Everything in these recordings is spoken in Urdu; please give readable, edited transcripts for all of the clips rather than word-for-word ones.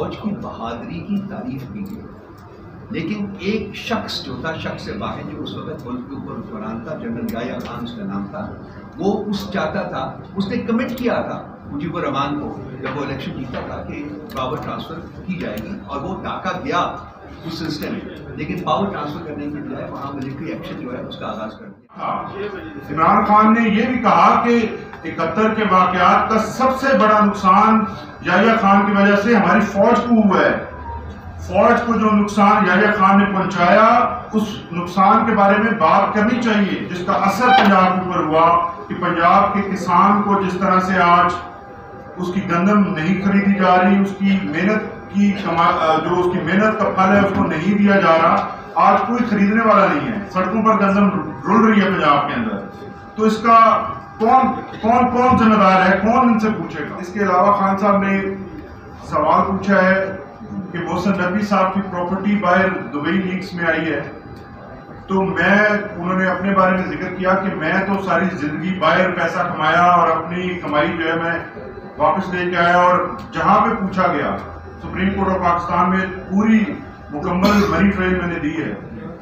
فوج کی بہادری کی تعریف کی گئی، لیکن ایک شخص جو تھا، شخص واحد جو اس وقت ملک کے اوپر حکمران تھا، جنرل یحییٰ خان اس کا نام تھا، وہ چاہتا تھا، اس نے کمٹ کیا تھا مجیب الرحمان کو جب وہ الیکشن جیتا تھا کہ پاور ٹرانسفر کی جائے گی، اور وہ ڈھاکہ گیا اس سلسلے میں، لیکن پاور ٹرانسفر کرنے کی بجائے وہاں ملٹری ایکشن جو ہے اس کا آغاز کر دیا۔ عمران خان نے یہ بھی کہا کہ 71 کے واقعات کا سب سے بڑا نقصان یحییٰ خان کی وجہ سے ہماری فوج کو ہوا ہے۔ فوج کو جو نقصان یحییٰ خان نے پہنچایا، اس نقصان کے بارے میں بات کرنی چاہیے، جس کا اثر پنجاب کے اوپر ہوا کہ پنجاب کے کسان کو جس طرح سے آج اس کی گندم نہیں خریدی جا رہی، اس کی محنت کی جو اس کی محنت کا پھل ہے اس کو نہیں دیا جا رہا، آج کوئی خریدنے والا نہیں ہے، سڑکوں پر گندم رل رہی ہے پنجاب کے اندر۔ تو اس کا کون ذمہ دار ہے، کون ان سے پوچھے گا؟ اس کے علاوہ خان صاحب نے سوال پوچھا ہے کہ محسن نقوی صاحب کی پراپرٹی باہر دبئی لیکس میں آئی ہے، تو انہوں نے اپنے بارے میں ذکر کیا کہ میں تو ساری زندگی باہر پیسہ کمایا اور اپنی کمائی جو ہے میں واپس لے کے آیا، اور جہاں پہ پوچھا گیا سپریم کورٹ آف پاکستان میں پوری مکمل منی ٹریل میں نے دی ہے۔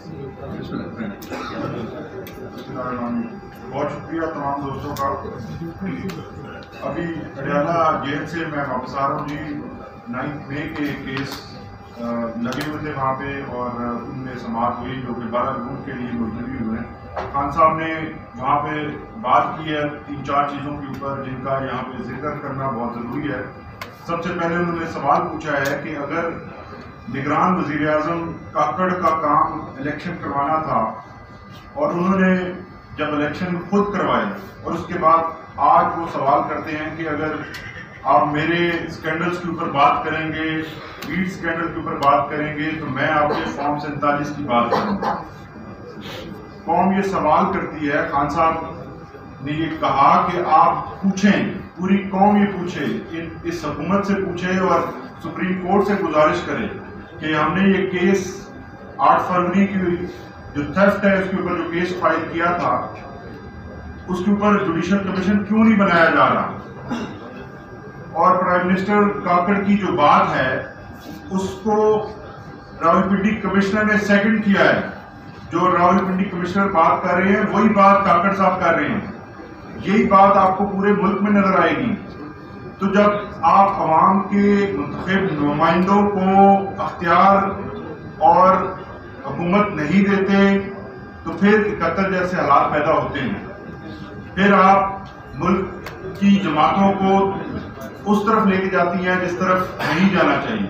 بہت شکریہ تمام دوستوں کا۔ ابھی ہریانہ جیل سے میں واپس آ رہا ہوں جی، 9 مئی کے کیس لگے ہوئے تھے وہاں پہ، اور ان میں سماعت ہوئی جو کہ 12 جون کے لیے ملتوی ہوئے ہیں۔ خان صاحب نے وہاں پہ بات کی ہے 3-4 چیزوں کے اوپر جن کا یہاں پہ ذکر کرنا بہت ضروری ہے۔ سب سے پہلے انہوں نے سوال پوچھا ہے کہ اگر نگران وزیر اعظم کاکڑ کا کام الیکشن کروانا تھا، اور انہوں نے جب الیکشن خود کروائے، اور اس کے بعد آج وہ سوال کرتے ہیں کہ اگر آپ میرے اسکینڈلز کے اوپر بات کریں گے، ویٹ اسکینڈل کے اوپر بات کریں گے، تو میں آپ کے فارم 47 کی بات کروں گا۔ قوم یہ سوال کرتی ہے، خان صاحب نے یہ کہا کہ آپ پوچھیں، پوری قوم یہ پوچھے، اس حکومت سے پوچھے اور سپریم کورٹ سے گزارش کرے کہ ہم نے یہ کیس 8 فروری کی جو تھیفٹ ہے اس کے اوپر جو کیس فائل کیا تھا، اس کے اوپر جوڈیشل کمیشن کیوں نہیں بنایا جا رہا، اور پرائم منسٹر کاکڑ کی جو بات ہے اس کو راولپنڈی کمشنر نے سیکنڈ کیا ہے۔ جو راولپنڈی کمشنر بات کر رہے ہیں وہی بات کاکڑ صاحب کر رہے ہیں، یہی بات آپ کو پورے ملک میں نظر آئے گی۔ تو جب آپ عوام کے منتخب نمائندوں کو اختیار اور حکومت نہیں دیتے تو پھر 71 جیسے حالات پیدا ہوتے ہیں، پھر آپ ملک کی جماعتوں کو اس طرف لے کے جاتی ہیں جس طرف نہیں جانا چاہیے۔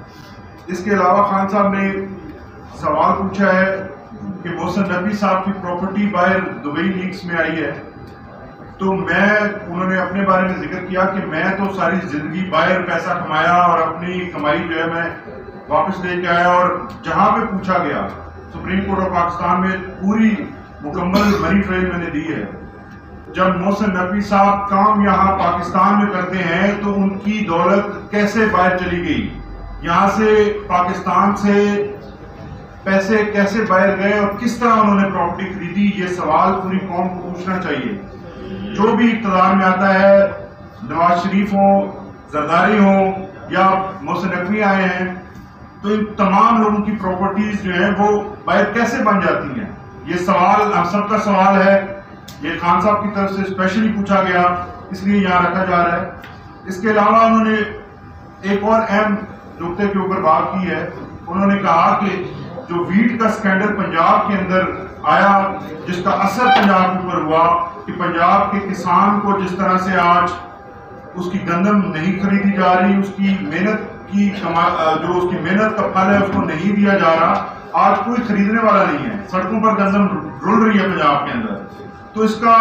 اس کے علاوہ خان صاحب نے سوال پوچھا ہے کہ محسن نقوی صاحب کی پراپرٹی باہر دبئی لیکس میں آئی ہے، تو انہوں نے اپنے بارے میں ذکر کیا کہ میں تو ساری زندگی باہر پیسہ کمایا اور اپنی کمائی جو ہے میں واپس لے کے آیا، اور جہاں پہ پوچھا گیا سپریم کورٹ آف پاکستان میں پوری مکمل منی ٹریل میں نے دی ہے۔ جب محسن نقوی صاحب کام یہاں پاکستان میں کرتے ہیں تو ان کی دولت کیسے باہر چلی گئی، یہاں سے پاکستان سے پیسے کیسے باہر گئے، اور کس طرح انہوں نے پراپرٹی خریدی، یہ سوال پوری قوم کو پوچھنا چاہیے۔ جو بھی اقتدار میں آتا ہے، نواز شریف ہوں، زرداری ہوں یا محسن نقوی آئے ہیں، تو ان تمام لوگوں کی پراپرٹیز جو ہیں وہ باہر کیسے بن جاتی ہیں، یہ سوال ہم سب کا سوال ہے۔ یہ خان صاحب کی طرف سے اسپیشلی پوچھا گیا، اس لیے یہاں رکھا جا رہا ہے۔ اس کے علاوہ انہوں نے ایک اور اہم نقطے کے اوپر بات کی ہے، انہوں نے کہا کہ جو ویٹ کا سکینڈل پنجاب کے اندر آیا، جس کا اثر پنجاب کے اوپر ہوا کہ پنجاب کے کسان کو جس طرح سے آج اس کی گندم نہیں خریدی جا رہی، اس کی محنت کی جو اس کی محنت کا پھل ہے اس کو نہیں دیا جا رہا، آج کوئی خریدنے والا نہیں ہے، سڑکوں پر گندم رل رہی ہے پنجاب کے اندر۔ تو اس کا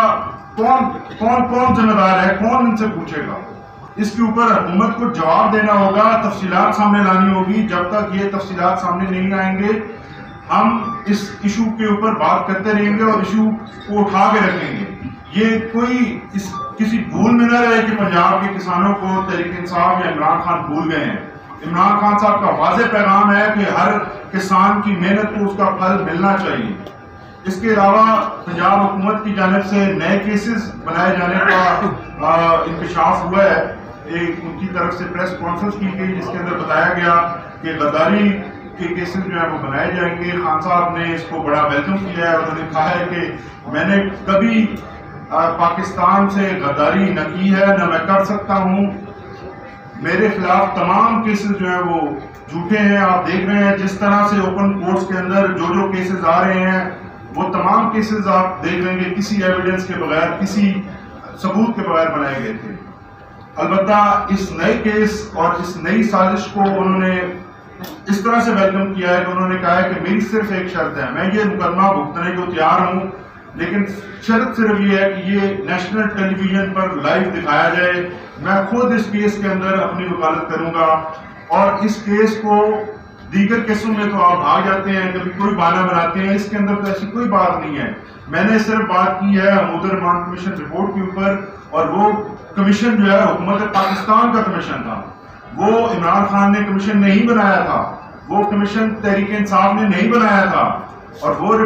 کون ذمہ دار ہے، کون ان سے پوچھے گا؟ اس کے اوپر حکومت کو جواب دینا ہوگا، تفصیلات سامنے لانی ہوگی۔ جب تک یہ تفصیلات سامنے نہیں آئیں گے ہم اس ایشو کے اوپر بات کرتے رہیں گے اور ایشو کو اٹھا کے رکھیں گے۔ یہ کوئی کسی بھول میں نہ رہے کہ پنجاب کے کسانوں کو تحریک انصاف یا عمران خان بھول گئے ہیں۔ عمران خان صاحب کا واضح پیغام ہے کہ ہر کسان کی محنت کو اس کا پھل ملنا چاہیے۔ اس کے علاوہ پنجاب حکومت کی جانب سے نئے کیسز بنائے جانے کا انکشاف ہوا ہے، ایک ان کی طرف سے پریس کانفرنس کی گئی جس کے اندر بتایا گیا کہ غداری کے کیسز جو ہیں وہ بنائے جائیں گے. خان صاحب نے اس کو بڑا ویلکم کیا ہے اور انہوں نے کہا ہے کہ میں نے کبھی پاکستان سے غداری نہ کی ہے نہ میں کر سکتا ہوں. میرے خلاف تمام کیسز جو ہیں وہ جھوٹے ہیں. آپ دیکھ رہے ہیں جس طرح سے اوپن کورٹس کے اندر جو کیسز آ رہے ہیں وہ تمام کیسز آپ دیکھ رہے ہیں کسی ایویڈنس کے بغیر, کسی ثبوت کے بغیر بنائے گئے تھے. البتہ اس نئے کیس اور اس نئی سازش کو انہوں نے اس طرح سے ویلکم کیا ہے کہ انہوں نے کہا ہے کہ میری صرف ایک شرط ہے, میں یہ مقدمہ بھگتنے کو تیار ہوں لیکن شرط صرف یہ ہے کہ یہ نیشنل ٹیلی ویژن پر لائیو دکھایا جائے. میں خود اس کیس کے اندر اپنی وکالت کروں گا اور اس کیس کو دیگر کیسوں میں تو آپ بھاگ جاتے ہیں, کبھی کوئی بہانہ بناتے ہیں, اس کے اندر تو ایسی کوئی بات نہیں ہے. میں نے صرف بات کی ہے حمود الرحمان کمیشن رپورٹ کے اوپر, اور وہ کمیشن جو ہے حکومت پاکستان کا کمیشن تھا. وہ عمران خان نے کمیشن نہیں بنایا تھا, وہ کمیشن تحریک انصاف نے نہیں بنایا تھا, اور وہ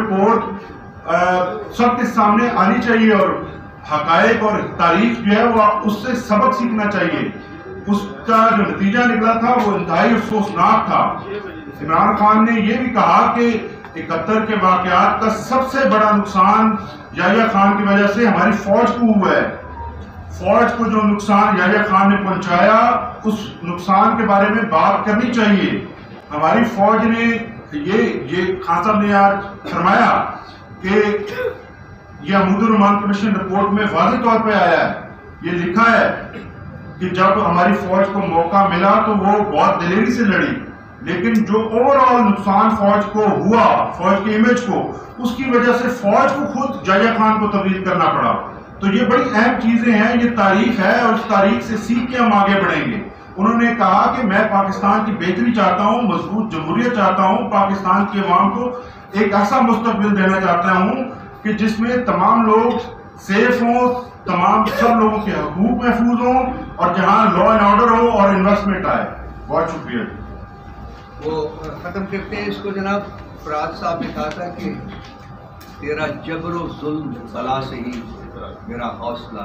رپورٹ سب کے سامنے آنی چاہیے اور حقائق اور تاریخ جو ہے وہ اس سے سبق سیکھنا چاہیے. اس کا جو نتیجہ نکلا تھا وہ انتہائی افسوسناک تھا. عمران خان نے یہ بھی کہا کہ 71 کے واقعات کا سب سے بڑا نقصان یحییٰ خان کی وجہ سے ہماری فوج کو ہوا ہے. فوج کو جو نقصان یحییٰ خان نے پہنچایا اس نقصان کے بارے میں بات کرنی چاہیے. ہماری فوج نے یہ خان صاحب نے آج فرمایا کہ یہ حمود الرحمان کمیشن رپورٹ میں واضح طور پہ آیا ہے, یہ لکھا ہے کہ جب ہماری فوج کو موقع ملا تو وہ بہت دلیری سے لڑی, لیکن جو اوور آل نقصان فوج کو ہوا, فوج کے امیج کو, اس کی وجہ سے فوج کو خود یحییٰ خان کو تبدیل کرنا پڑا. تو یہ بڑی اہم چیزیں ہیں, یہ تاریخ ہے اور اس تاریخ سے سیکھ کے ہم آگے بڑھیں گے. انہوں نے کہا کہ میں پاکستان کی بہتری چاہتا ہوں, مضبوط جمہوریت چاہتا ہوں, پاکستان کے عوام کو ایک ایسا مستقبل دینا چاہتا ہوں کہ جس میں تمام لوگ سیف ہوں, تمام سب لوگوں کے حقوق محفوظ ہوں, اور جہاں لا اینڈ آرڈر ہو اور انویسٹمنٹ آئے. بہت شکریہ. وہ ختم کرتے ہیں اس کو. جناب فراز صاحب نے کہا تھا کہ تیرا جبر و ظلم بلا سے ہی میرا حوصلہ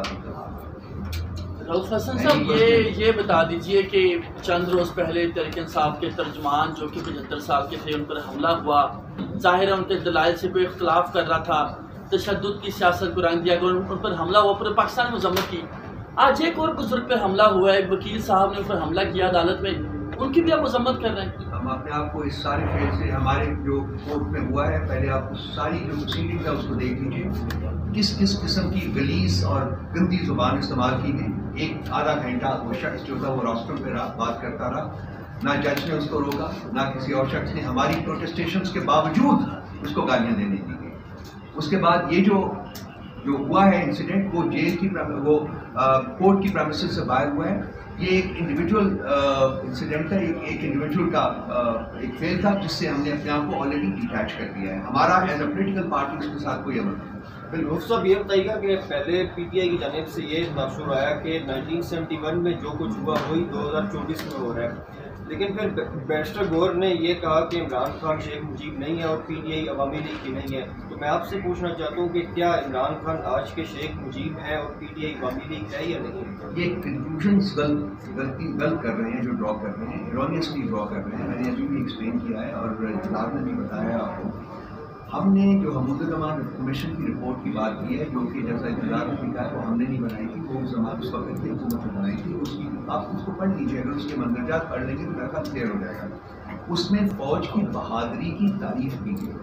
رؤف حسن صاحب یہ بتا دیجئے کہ چند روز پہلے تحریک انصاف کے ترجمان جو کہ 75 سال کے تھے ان پر حملہ ہوا, ظاہر ہے ان کے دلائل سے کوئی اختلاف کر رہا تھا, تشدد کی سیاست کو رنگ دیا گیا, ان پر حملہ ہوا, پورے پاکستان میں مذمت کی. آج ایک اور بزرگ پر حملہ ہوا ہے, وکیل صاحب نے ان پر حملہ کیا عدالت میں, ان کی بھی آپ مذمت کر رہے ہیں. ہم اپنے آپ کو اس سارے فیل سے ہمارے جو کورٹ میں ہوا ہے, پہلے آپ کو ساری جو پروسیڈنگ ہے اس کو دیکھ لیجیے, کس کس قسم کی غلیظ اور گندی زبان استعمال کی گئی. ایک آدھا گھنٹہ وہ شخص جو تھا وہ روسٹر پہ بات کرتا رہا, نہ جج نے اس کو روکا, نہ کسی اور شخص نے. ہماری پروٹیسٹیشنز کے باوجود اس کو گالیاں دینے دی گئی. اس کے بعد یہ جو ہوا ہے انسیڈنٹ, وہ جیل کی وہ کورٹ کی پریمیسز سے باہر ہوا ہے. یہ ایک انڈیویجول انسیڈنٹ ہے, ایک انڈیویجول کا ایک فیل تھا جس سے ہم نے اپنے آپ کو آلریڈی ڈیٹیچ کر دیا ہے. ہمارا ایز اے پولیٹیکل پارٹی اس کے ساتھ کوئی عمل نہیں. بالکل صاحب یہ بتائیے گا کہ پہلے پی ٹی آئی کی جانب سے یہ تاثر آیا کہ 1971 میں جو کچھ ہوا وہی 2024 میں ہو رہا ہے, لیکن پھر بیرسٹر گور نے یہ کہا کہ عمران خان شیخ مجیب نہیں ہے اور پی ٹی آئی عوامی لیگ کی نہیں ہے. تو میں آپ سے پوچھنا چاہتا ہوں کہ کیا عمران خان آج کے شیخ مجیب ہے اور پی ٹی آئی عوامی لیگ ہے یا نہیں؟ یہ کنکلوژنس غلط کر رہے ہیں, جو ڈرا کر رہے ہیں, ایرونیسلی ڈرا کر رہے ہیں. میں نے ابھی بھی ایکسپلین کیا ہے اور اطلاع نے بھی بتایا آپ کو. ہم نے جو حمود الرحمان کمیشن کی رپورٹ کی بات کی ہے, جو کہ جیسا انتظار نے لکھا ہے وہ ہم نے نہیں بنائی تھی, وہ اس وقت کی حکومت نے بنائی تھی. اس کی آپ اس کو پڑھ لیجیے, اگر اس کے مندرجات پڑھ لیں گے تو میرا خیال کلیئر ہو جائے گا. اس میں فوج کی بہادری کی تعریف کی گئی,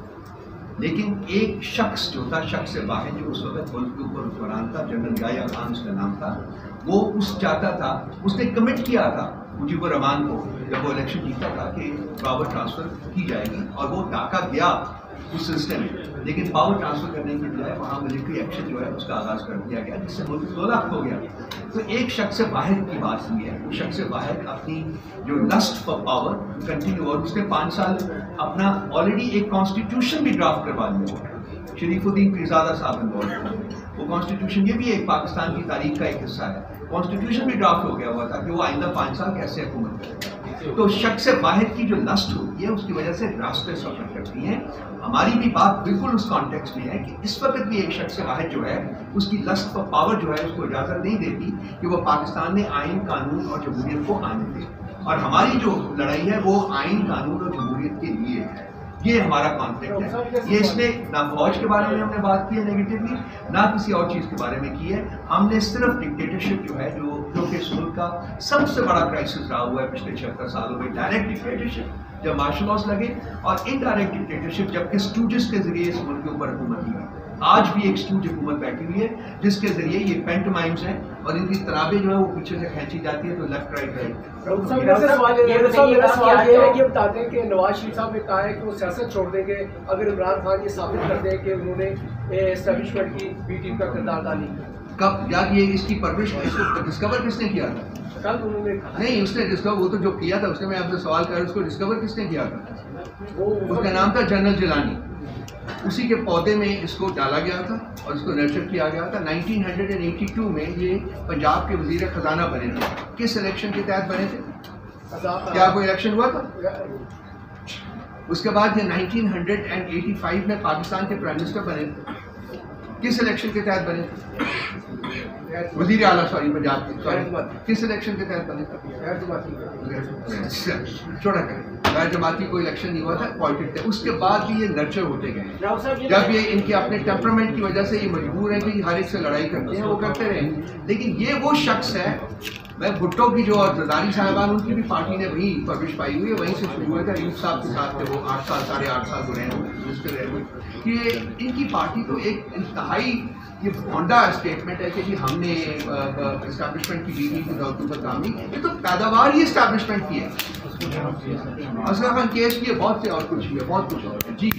لیکن ایک شخص جو تھا, شخص واحد جو اس وقت ملک کے اوپر حکمران تھا, جنرل یحییٰ خان اس کا نام تھا, وہ چاہتا تھا, اس نے کمٹ کیا تھا مجیب الرحمان کو جب وہ الیکشن جیتا تھا کہ پاور ٹرانسفر کی جائے گی, اور وہ ڈھاکہ گیا اس سلسلے میں, لیکن پاور ٹرانسفر کرنے کی بجائے وہاں ملٹری ایکشن جو ہے اس کا آغاز کر دیا گیا, جس سے ملک 2 لاکھ ہو گیا. تو ایک شخص واحد کی بات ہوئی ہے, وہ شخص واحد اپنی جو لسٹ فار پاور کنٹینیو, اور اس نے 5 سال اپنا آلریڈی ایک کانسٹیٹیوشن بھی ڈرافٹ کروا دیا. شریف الدین پیرزادہ صاحب انوالوڈ, وہ کانسٹیٹیوشن, یہ بھی ایک پاکستان کی تاریخ کا ایک حصہ ہے, کانسٹیٹیوشن بھی ڈرافٹ ہو گیا ہوا تھا کہ وہ آئندہ 5 سال کیسے حکومت کرے گا. तो शख्स वाहिद की जो लस्ट होती है उसकी वजह से रास्ते सफर करती हैं। हमारी भी बात बिल्कुल उस कॉन्टेक्स्ट में है कि इस वक्त भी एक शख्स वाहिद जो है उसकी लस्ट फॉर पावर जो है उसको इजाज़त नहीं देती कि वो पाकिस्तान में आइन, कानून और जमहूरियत को आने दे। और हमारी जो लड़ाई है वो आइन, कानून और जमहूरियत के लिए है। ये हमारा कॉन्फ्लिक्ट है। ये इसमें ना फौज के बारे में हमने बात की है नेगेटिवली, ना किसी और चीज़ के बारे में की है। हमने सिर्फ डिक्टेटरशिप जो है जो कि इस मुल्क का सबसे बड़ा क्राइसिस रहा हुआ है पिछले 76 सालों में, डायरेक्ट डिक्टेटरशिप जब मार्शल लॉस लगे, और इनडायरेक्ट डिक्टेटरशिप जबकि स्टूजेस के जरिए इस मुल्क के ऊपर हुकूमत की। आज भी एक स्टूज हुकूमत बैठी हुई है जिसके जरिए ये पेंटमाइम्स हैं और इनकी तराबें जो है वो पीछे से खींची जाती है, तो लेफ्ट राइट राइट। ये बताते हैं कि नवाज शरीफ साहब ने कहा है कि वो सियासत छोड़ देंगे अगर इमरान खान ये साबित कर दें कि उन्होंने एस्टेब्लिशमेंट की बी टीम का किरदार अदा नहीं किया। कब यार ये इसकी परवरिश इसको डिस्कवर किसने किया था? कल उन्होंने नहीं, उसने डिस्कवर वो तो जो किया था उसने, मैं आपसे सवाल कर रहा हूं, उसको डिस्कवर किसने किया था? उसका नाम था जनरल जिलानी। उसी के पौधे में इसको डाला गया था और इसको नर्चर किया गया था। 1982 में ये पंजाब के वजीर खजाना बने थे। किस इलेक्शन के तहत बने थे? क्या कोई इलेक्शन हुआ था? उसके बाद ये 1985 में पाकिस्तान के प्राइम मिनिस्टर बने थे। किस इलेक्शन के तहत बने थे? वजीर आला सॉरी पंजाब के, सॉरी किस इलेक्शन के तहत बने थे? छोड़ा करें, गैर जमाती कोई इलेक्शन नहीं हुआ था, पॉलिटिक्स थे। उसके बाद भी ये नर्चर होते गए। जब ये इनके अपने टेम्परामेंट की वजह से ये मजबूर है कि हर एक से लड़ाई करते हैं, वो करते रहे। लेकिन ये वो शख्स है, मैं भुट्टो की जो और जरदारी साहबान उनकी भी पार्टी ने वही परविश पाई हुई है, वहीं से शुरू हुआ था। यूब साहब के साथ थे वो 8 साल 8.5 साल को रहे हुए कि इनकी पार्टी तो एक इंतहाई ये होंडा स्टेटमेंट है कि हमने एस्टैब्लिशमेंट की बीवी की दौलतों पर काम नहीं, ये तो पैदावार ही एस्टैब्लिशमेंट की है। असगर खान केस की है, बहुत से और कुछ भी है, बहुत कुछ और है। जी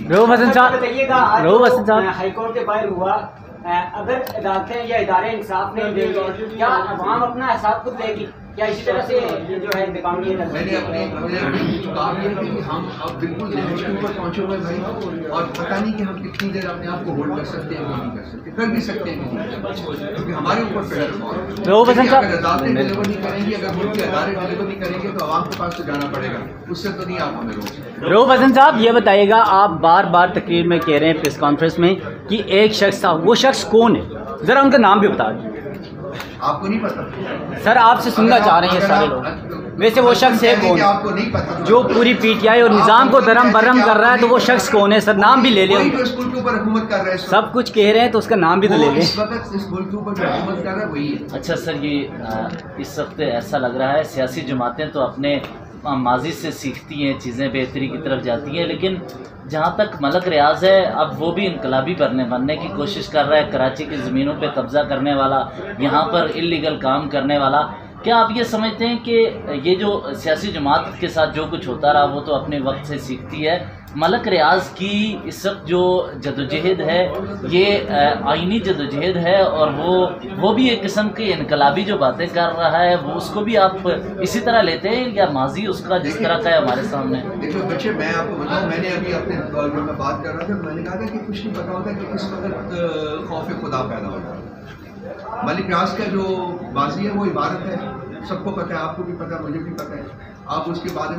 बताइएगा, हाईकोर्ट के बाहर हुआ, अगर अदालतें या इदारे इंसाफ नहीं देंगे क्या अवाम अपना हिसाब खुद देगी? क्या इसी तरह से जो है इंतकाम नहीं करना? मैंने अपने कहा है कि हम अब बिल्कुल लिमिट के ऊपर पहुंचे हुए भाई, और पता नहीं कि हम कितनी देर अपने आप को होल्ड कर सकते हैं, नहीं कर सकते, कर भी सकते हैं क्योंकि हमारे ऊपर प्रेशर बहुत है। अगर अदालतें डिलीवर नहीं करेंगी, अगर मुल्क के अदारे डिलीवर नहीं करेंगे तो आवाम के पास तो जाना पड़ेगा, उससे तो नहीं आप हमें रोक। रोब हसन साहब, ये बताइएगा, आप बार बार तकरीर में कह रहे हैं प्रेस कॉन्फ्रेंस में कि एक शख्स था, वो शख्स कौन है? जरा उनका नाम भी बता दीजिए। आपको नहीं पता? सर आपसे सुनना चाह रहे हैं सारे लोग, वैसे वो शख्स है कौन? आपको नहीं पता जो पूरी पीटीआई और निजाम को दरम बरम कर रहा है, तो वो शख्स कौन है? सर नाम भी ले लें। स्कूल के ऊपर हुकूमत कर रहे हैं, सब कुछ कह रहे हैं तो उसका नाम भी तो ले लें। इस वक्त इस मुल्क के ऊपर जो हुकूमत कर रहा है वही है। अच्छा सर, ये इस वक्त ऐसा लग रहा है सियासी जमातें तो अपने माजी से सीखती हैं, चीज़ें बेहतरी की तरफ जाती हैं, लेकिन जहाँ तक मलक रियाज है अब वो भी इनकलाबी बनने की कोशिश कर रहा है। कराची की ज़मीनों पे कब्ज़ा करने वाला, यहाँ पर इल्लीगल काम करने वाला। क्या आप ये समझते हैं कि ये जो सियासी जमात के साथ जो कुछ होता रहा वो तो अपने वक्त से सीखती है? मलक रियाज की इस वक्त जो जदोजहद है ये आइनी जदोजहद है, और वो भी एक किस्म की इनकलाबी जो बातें कर रहा है, वो उसको भी आप इसी तरह लेते हैं या माजी उसका जिस तरह का है हमारे सामने? देखो बच्चे, मैं आपको बताऊं, मैंने अभी अपने जो मैं बात कर रहा था, मैंने कहा था कि कुछ नहीं पता होता कि इस वक्त खौफ खुदा पैदा होता है। मलिक रियाज का जो बाजी है वो इबारत है, सबको पता है, आपको भी पता है, मुझे भी पता है। आप उसके बारे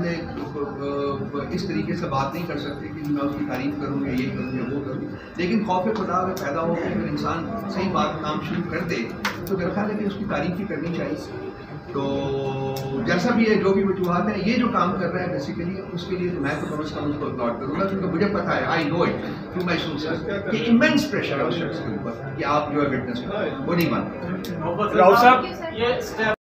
में इस तरीके से बात नहीं कर सकते कि मैं उसकी तारीफ करूँ या ये करूँ या वो करूँ। लेकिन खौफ खुदा अगर पैदा हो के अगर इंसान सही बात काम शुरू कर दे तो मेरा ख्याल है कि उसकी तारीफ ही करनी चाहिए। तो जैसा भी है, जो भी वजूहात है, ये जो काम कर रहा है बेसिकली उसके लिए मैं तो कम से कम उसको अपलॉड करूँगा, क्योंकि मुझे पता है, I know it through my sources कि इमेंस प्रेशर है उस शख्स के ऊपर कि आप जो है विटनेस वो नहीं मानते। राव साहब, ये